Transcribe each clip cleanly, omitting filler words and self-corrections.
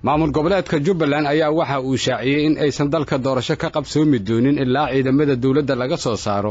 maamul goboleedka Jubbaland ayaa waxa uu shaaciyay in aysan dalka doorasho ka qabsoomi doonin ilaa ciidamada dawladda laga soo saaro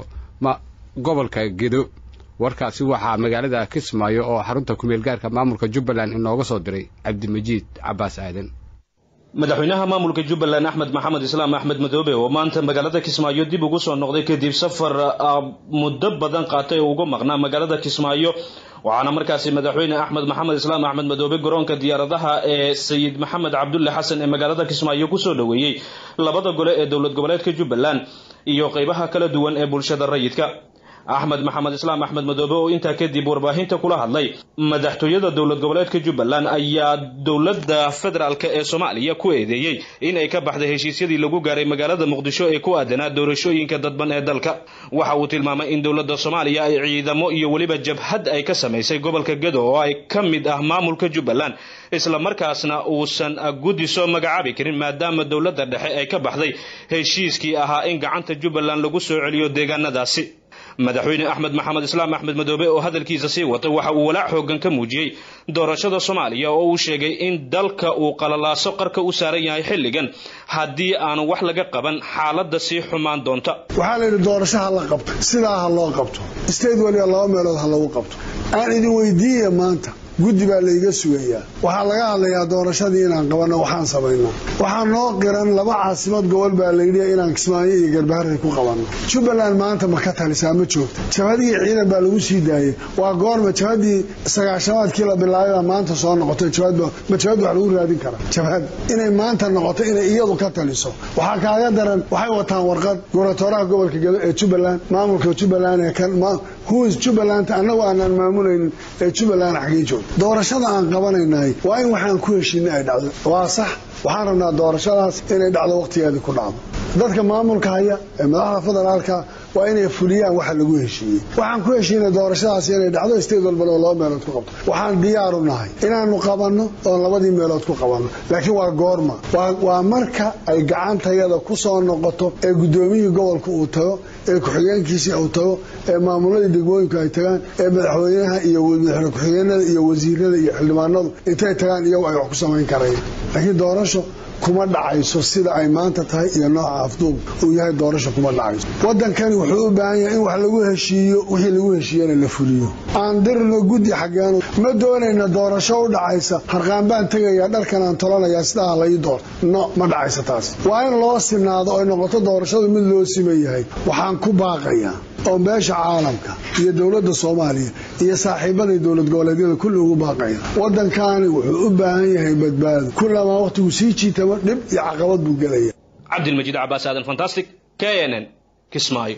gobolka Gedo warkaasi waxa magaalada Kismaayo oo xarunta ku meel gaarka maamulka Jubbaland inooga soo diray Cabdimajiid Cabbaas Aadan madaxweynaha maamulka Jubbaland Axmed Maxamed Islaam Axmed Madoobe oo maanta magaalada Kismaayo dib ugu soo noqday kadib safar muddo badan qaatay oo uga maqnaa magaalada Kismaayo waxaana markaasi madaxweyne Axmed Maxamed Islaam Axmed Madoobe garoonka diyaaradaha ee Sayid Maxamed Cabdulle Xasan ee magaalada Kismaayo ku soo dhaweeyay labada gole ee dawlad goboleedka Jubbaland iyo qaybaha kala duwan ee bulshada rayidka Axmed Maxamed Islaam Axmed Madoobe oo inta kadib warbaahinta kula hadlay madaxtooyada dawlad goboleedka Jubbaland ayaa dawladda federaalka ee Soomaaliya ku eedeeyay in ay ka baxday heshiisyadii lagu gaaray magaalada Muqdisho ee ku aadanaa doorashooyinka dadban ee dalka waxa uu tilmaamay in dawladda Soomaaliya ay ciidamo iyo waliba jabhad ay ka sameysay gobolka Gedo oo ay ka mid ah maamulka Jubbaland isla markaasna uusan guddi soo magacaabi karin maadaama dawladda dhexe ay ka baxday heshiiskii ahaa in gacanta Jubbaland lagu soo celiyo deegaanadaasi madaxweyne Axmed Maxamed Islaam Axmed Madoobe oo hadalkiisa sii wata waxa uu walaac xoogan ka muujiyay doorashada Soomaaliya oo uu sheegay in dalka uu qalalaaso qarka u saaran yahay xilligan hadii aan wax laga qaban xaaladda si xumaan doonta waxa la yiraahdaa doorashaha la qabto sidaa loo qabto state waliba laba meelood ha lagu qabto aan idin weydiiyay maanta guddi baa la iga sugayaa waxa laga hadlayaa doorashadii inaan qabano waxaan sameeynaa waxaan noo qiran laba caasimad gobol baa la yidhi inaan Kismaayo iyo Galbeed ku qabano Jubbaland maanta ma ka talisaa ma joogto jabhadii ciidan baa lagu sii daayay waa goorma jabhadii 9-aadkii la bilaabay maanta soo noqotay jabhad wax lagu raadin kara jabhad inay maanta noqoto inay iyadu ka taliso waxa kaaga daran waxay wataan warqad gobernatooraha gobolka Gedo ee Jubbaland maamulka Jubbaland ee kan who is Jubbaland anagu aanan maamulaynin ee Jubbaland xaqiijo doorashada aan qabanaynaay waa in waxaan ku heshiinay ay dhacdo waa sax waxaan rabnaa doorashadaas inay dhacdo waqtigeedii ku dhacdo dadka maamulka haya ee madaxda federaalka waa inay fuliyaan waxa lagu heshiiyay waxaan ku heshiinay doorashadaas inay dhacdo state walba laba meelood ku qabto waxaan diyaar u nahay inaanu qabanno oo labadii meelood ku qabanno laakiin waa goorma waa marka ay gacantayada ku soo noqoto ee gudoomiyihii gobolka uu tago ee ku-xigeenkiisa uu tago ee maamulada degmooyinka ay tagaan ee madaxweynaha iyo madaxweyne ku-xigeenada iyo wasiirada iyo xildhibaanadu intay tagaan iyagu ay wax ku samayn karayaan laakiin doorasho kuma dhacayso sida ay maanta tahay iyo nooca afduub uu yahay doorasho kuma dhacayso wadankani wuxuu u baahan yahay in wax lagu heshiiyo wixii lagu heshiiyana la fuliyo aan dirno guddi xageeno ma doonayna doorasho u dhacaysa harqaan baan tagaya dharkan aan tolanaya sida la ii door no ma dhacayso taas waa in loo sinaado oo noqoto doorashadu mid loo simeeyahay waxaan ku baaqayaa oo beesha caalamka iyo dawladda Soomaaliya iyo saaxiibada dawlad goboleedyada kullu ugu baaqaya wadankani wuxuu u baahan yahay badbaado kullama waqtigu sii jiitaba dib iyo caqabad buu galaya Cabdimajiid Cabbaas Aadan Fantastic KNN Kismaayo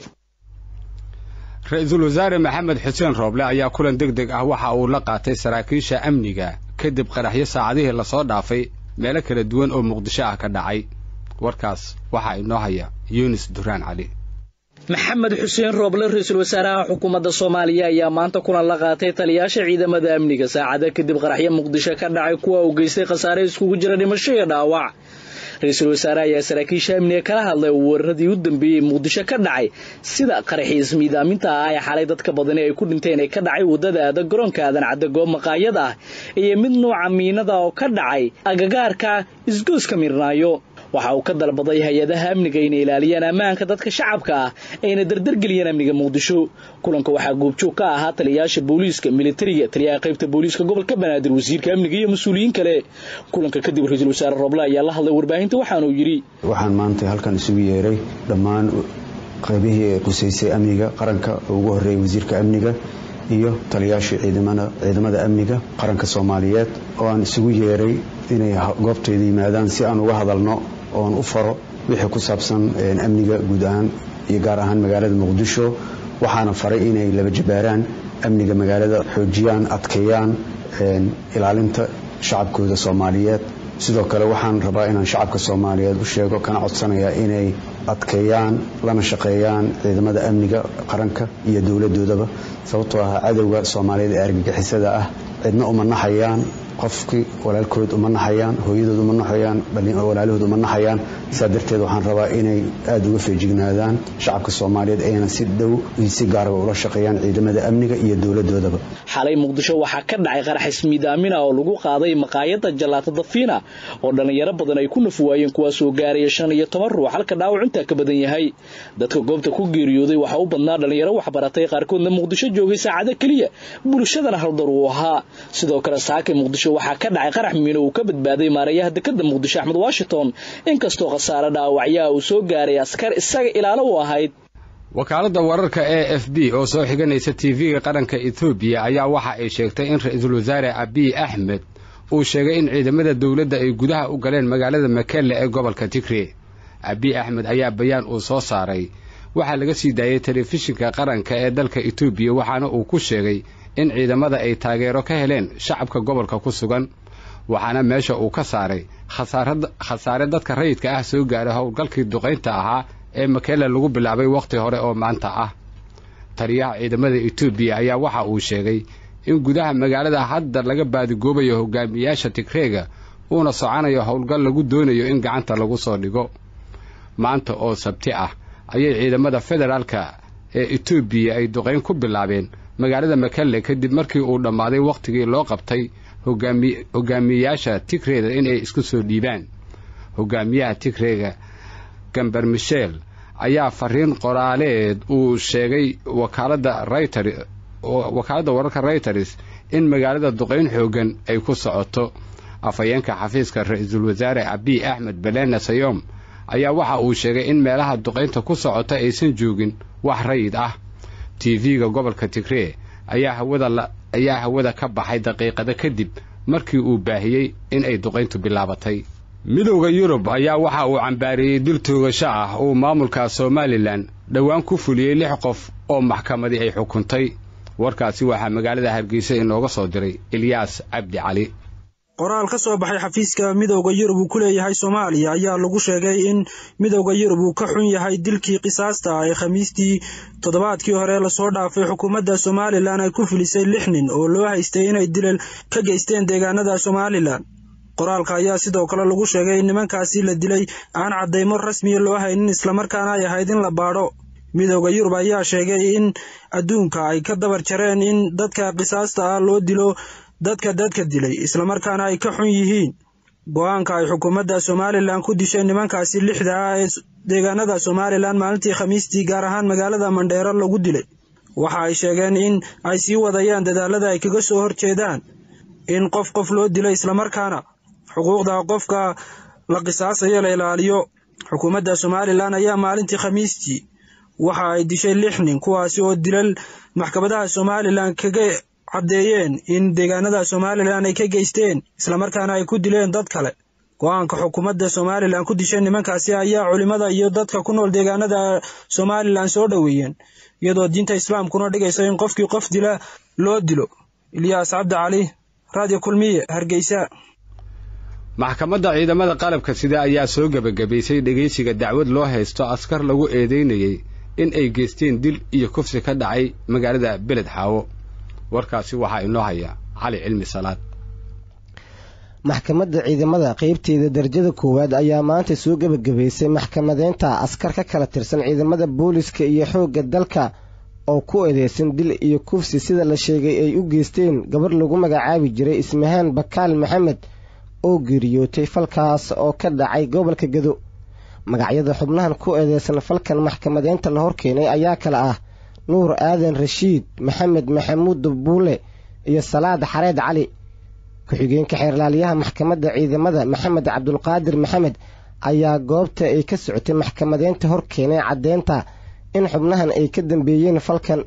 Ra'iisul Wasaare Maxamed Xuseen Rooble ayaa kulan degdeg ah waxa uu la qaatay saraakiisha amniga kadib qaraxyo saacadihii la soo dhaafay meelo kala duwan oo Muqdisho ah ka dhacay warkaas waxa inoo haya Yunus Duraan Cali maxamed xuseen rooble ra'iisul wasaaraha xukuumadda Soomaaliya ayaa maanta kulan la qaatay taliyaasha ciidamada amniga saacada kadib qaraxyo Muqdisho ka dhacay kuwa uu geystay khasaare iskugu jira dhimasho iyo dhaawac ra'iisul wasaaraha ayaa saraakiisha amniga kala hadlay weeraradii u dambeeyay Muqdisho ka dhacay sida qaraxii ismiidaaminta ah ee xalay dadka badan ay ku dhinteen ee ka dhacay wadada aada garoonka aadan cadde goob maqaayad ah iyo mid nooca miinada oo ka dhacay agagaarka isgooska Mirnaayo waxa uu ka dalbaday hay'adaha amniga inay ilaaliyaan ammaanka dadka shacabka ah ayna dardargeliyaan amniga Muqdisho kulanka waxa goobjoog ka ahaa taliyaasha booliiska militariga taliyaha qaybta booliiska gobolka Banaadir wasiirka amniga iyo mas'uuliyiin kale kulanka kadib ra'iisul wasaare Rooble ayaa la hadlay warbaahinta waxaanu yiri waxaan maanta halkan isugu yeeray dhammaan qaybihii quseysay amniga qaranka ugu horeeyay wasiirka amniga iyo taliyaasha ciidamada amniga qaranka Soomaaliyeed oo aan isugu yeeray inay goobteeda yimaadaan si aan uga hadalno oo u faro wixii ku saabsan amniga guud ahaan iyo gaar ahaan magaalada Muqdisho waxaana faray inay laba jabaaraan amniga magaalada xoojiyaan adkeeyaan ilaalinta shacabkooda Soomaaliyeed sidoo kale waxaan rabaa inaan shacabka Soomaaliyeed u sheego kana codsanayaa inay adkeeyaan lana shaqeeyaan ciidamada amniga qaranka iyo dawladoodaba sababtoo ah cadawga Soomaaliyeed ee argagixisada ah cidna uma naxayaan qofkii walaalkood uma naxayaan hooyadood uma naxayaan walaalahood uma naxayaan sidaa darteed waxaan rabaa inay aad uga feejignaadaan shacabka Soomaaliyeed ayna si dhow iyo si gaar ah ula shaqeeyaan ciidamada amniga iyo dawladoodaba xalay Muqdisho waxaa ka dhacay qarax ismiidaamin oo lagu qaaday maqaayadda Jalaato Dafiina oo dhalinyaro badan ay ku nafwaayeen kuwaas oo gaaraya 15 ruux halka dhaawacinta ka badan yahay dadka goobta ku geeriyooday waxa uu badnaa dhalinyaro wax baratay qaarkoodna Muqdisho joogay saacada kaliya bulshadana hal dar uu ahaa sidoo kale saaka Muqdisho waxaa ka dhacay qarax miino oo ka badbaaday maarayaha dekedda Muqdisho Axmed Washington inkastoo khasaare dhaawacyo uu soo gaaray askar isaga ilaalo u ahayd wakaaladda wararka AFP oo soo xiganaysa TV-ga qaranka Ethiopia ayaa waxa ay sheegtay in ra'iisul wasaare Abiy Ahmed uu sheegay in ciidamada dawladda ay gudaha u galeen magaalada Mekelle ee gobolka Tigray Abiy Ahmed ayaa bayaan uu soo saaray waxa laga sii daayay telefishinka qaranka ee dalka Ethiopia waxaana uu ku sheegay in ciidamada ay taageero ka heleen shacabka gobolka ku sugan waxaana meesha uu ka saaray khasaare dadka rayidka ah soo gaaray howlgalkii duqeynta ahaa ee Mekelle lagu bilaabay waqti hore oo maanta ah taliyaha ciidamada Ethiopia ayaa waxa uu sheegay in gudaha magaalada hadda laga baadigoobayo hogaamiyaasha Tigreega uuna socanayo howlgal lagu doonayo in gacanta lagu soo dhigo maanta oo sabti ah ayay ciidamada federaalka ee Ethiopia ay duqeyn ku bilaabeen magaalada Mekelle kadib markii uu dhamaaday waqtigii loo qabtay hogaamiyaasha Tigreega in ay isku soo dhiibaan hogaamiyaha Tigreega Gambar Michel ayaa fariin qoraaleed uu sheegay wakaaladda wararka Reuters in magaalada duqeyn xoogan ay ku socoto afayeenka xafiiska ra'iisul wasaare Abiy Ahmed Belena Sayom ayaa waxa uu sheegay in meelaha duqeynta ku socota aysan joogin wax rayid ah TV-ga gobolka Tigray ayaa hawada ka baxay daqiiqada kadib markii uu baahiyay in ay duqeyntu bilaabatay midowga Yurub ayaa waxa uu cambaariyay dil toogasho ah oo maamulka Somaliland dhawaan ku fuliyay 6 qof oo maxkamadii ay xukuntay warkaasi waxa magaalada Hargeysa inooga soo diray Ilyas Abdi Ali qoraal ka soo baxay xafiiska midowga Yurub uu ku leeyahay Soomaaliya ayaa lagu sheegay in midowga Yurub uu ka xun yahay dilkii qisaasta ay Khamiistii toddobaadkii hore la soo dhaafay xukuumadda Somaliland ay ku filisay 6 nin oo loo haystay inay dilal ka geysteen deegaanada Somaliland qoraalka ayaa sidoo kale lagu sheegay in nimankaasi la dilay aan cadeymo rasmi ah loo haynin isla markaana ay ahayd in la baadho midowga Yurub ayaa sheegay in adduunka ay ka dabar jareen in dadka qisaasta ah loo dilo dadka dilay isla markaana ay ka xun yihiin go'aanka ay xukuumadda Somaliland ku dishay nimankaasi 6 ah ee deegaanada Somaliland maalintii Khamiistii gaar ahaan magaalada Mandheera lagu dilay waxa ay sheegeen in ay sii wadayaan dadaalada ay kaga soo horjeedaan in qof loo dilo isla markaana xuquuqda qofka la qisaasayo la ilaaliyo xukuumadda Somaliland ayaa maalintii Khamiistii waxa ay dishay 6 nin kuwaasi oo dilal maxkamadaha Somaliland kaga cadeeyeen in deegaanada Somaliland ay ka geysteen isla markaana ay ku dileen dad kale go'aanka xukuumadda Somaliland ku dishay nimankaasi ayaa culimada iyo dadka ku nool deegaanada Somaliland soo dhaweeyeen iyadoo diinta Islaamkuna dhigayso in qofkii qof dila loo dilo Ilyas Abdi Ali Radio Kulmiye Hargeysa maxkamadda ciidamada qalabka sida ayaa soo gabagabaysay dhageysiga dacwad loo haysto askar lagu eedeynayay in ay geysteen dil iyo kufsi ka dhacay magaalada Beled Xaawo warkaasi waxa inoo haya Cali Cilmi Salaad maxkamadda ciidamada qaybteeda darajada koowaad ayaa maanta soo gabagabaysay maxkamadeynta askar ka kala tirsan ciidamada booliska iyo xoogga dalka oo ku eedeysan dil iyo kufsi sida la sheegay ay u geysteen gabar lagu magacaabi jiray Ismahaan Bakaal Maxamed oo geeriyootay falkaas oo ka dhacay gobolka Gado magacyada xubnahan ku eedeysan falkan maxkamadeynta la horkeenay ayaa kala ah Nuur Aadan Rashiid Maxamed Maxamuud Buule iyo Salaad Xareed Cali ku-xigeenka xeerlaaliyaha maxkamadda ciidamada Maxamed Cabdulqaadir Maxamed ayaa goobta ay ka socotay maxkamadeynta horkeenay cadeynta in xubnahan ay ka dambeeyeen falkan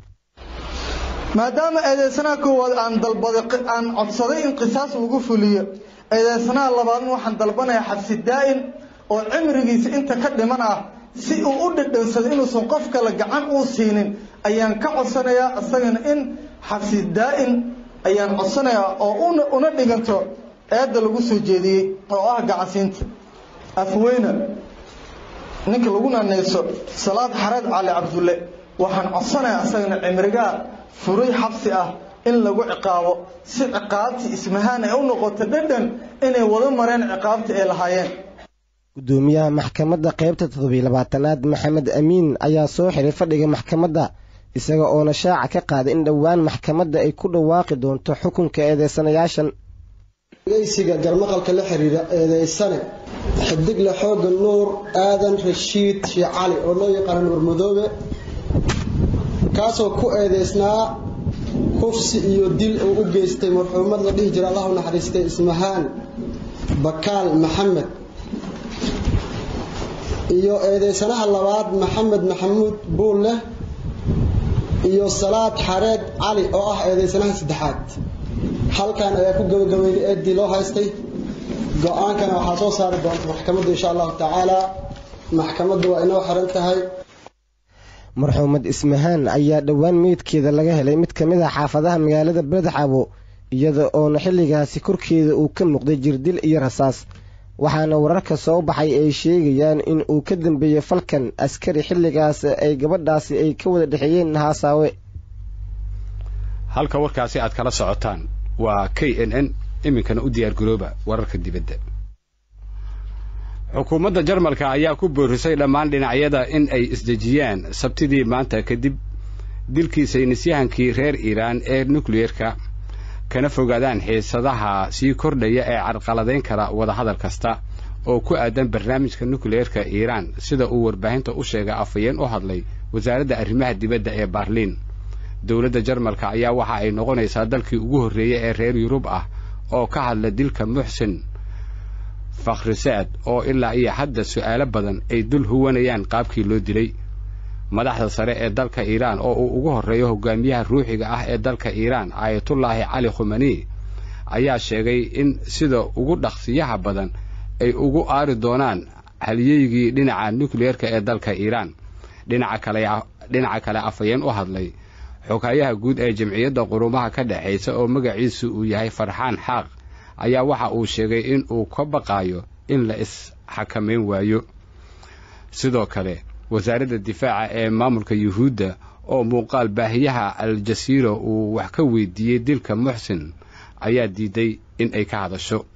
maadaama eedeysanaha koowaad aan codsaday in qisaas lagu fuliyo eedeysanaha labaadna waxaan dalbanayaa xabsi daa'im oo cimrigiisa inta ka dhiman ah si uu u dhadhansado inuusan qof kale gacan u siinin ayaan ka codsanayaa asagana in xabsi daa'im ayaan codsanayaa oo una dhiganto eedda lagu soo jeediyey oo ah gacansiinta afweyne ninka lagu naanayso Salaad Xareed Cali Cabdulle waxaan codsanayaa asagana cimriga furay xabsi ah in lagu ciqaabo si ciqaabtii Ismahaan ay u noqoto dhadhan inay wada mareen ciqaabtii ay lahaayeen. gudoomiyaha maxkamadda qaybta 27aad Maxamed Amiin ayaa soo xiray fadhiga maxkamadda isaga oo shaaca ka qaaday in dhawaan maxkamadda ay ku dhawaaqi doonto xukunka eedeysanayaashan. geysiga garmaqalka la xiriira eedeysane xidig la xooga Nuur Aadan Rashiid Cali oo loo yaqaan Nuur Madoobe kaasoo ku eedeysnaa kufsi iyo dil uu u geystay marxuumad la dhihi jiray Allah u naxariistay Ismahaan Bakaal Maxamed iyo eedeysanaha labaad Maxamed Maxamuud Buulle iyo Salaad Xareed Cali oo ah eedeysanaha saddexaad. halkan ayaa ku gabagabeeyay eedii loo haystay go'aankana waxa soo saari doonta maxkamadda insha Allah taala. maxkamaddu waa inoo xiran tahay. marxuumad Ismahaan ayaa dhawaan meedkeeda laga helay mid kamid ah xaafadaha magaalada Beledxabo iyada oo xilligaasi korkeeda uu ka muuqday jirdil iyo rasaas waxaana wararka soo baxay ay sheegayaan in uu ka dambeeyay falkan askari xilligaas ay gabadhaasi ay ka wada dhaxeeyeen Haasaawe. halka warkaasi aad kala socotaan waa KNN iminkana u diyaar garooba wararka dibadda. xukuumadda Jarmalka ayaa ku boorisay dhammaan dhinacyada in ay isdejiyaan sabtidii maanta kadib dilkii saynisyahankii reer Iiraan ee nukliyeerka kana fogaadaan xiisadaha sii kordhaya ee carqaladeyn kara wada hadal kasta oo ku aadan barnaamijka nukliyeerka Iiraan sida uu warbaahinta u sheegay afayeen u hadlay wasaaradda arrimaha dibadda ee Berlin. dowladda Jarmalka ayaa waxa ay noqonaysaa dalkii ugu horeeyay ee reer Yurub ah oo ka hadla dilka Muhsin Fakhrisaad oo ilaa iyo hadda su'aalo badan ay dul huwanayaan qaabkii loo dilay. madaxda sare ee dalka Iiraan oo uu ugu horeeyo hogaamiyaha ruuxiga ah ee dalka Iiraan Ayatollah Ali Khamenei ayaa sheegay in sida ugu dhaqsiyaha badan ay ugu aari doonaan halyeeyigii dhinaca nukliyeerka ee dalka Iiraan. dhinaca kale afayeen u hadlay xogayaha guud ee jamciyadda qurumaha ka dhaxaysa oo magaciisu uu yahay Farxaan Xaaq ayaa waxa uu sheegay in uu ka baqayo in la is xakameyn waayo. sidoo kale wasaaradda difaaca ee maamulka Yuhuudda oo muuqaal baahiyaha Al Jazeera uu wax ka weydiiyay dilka Muhsin ayaa diiday in ay ka hadasho.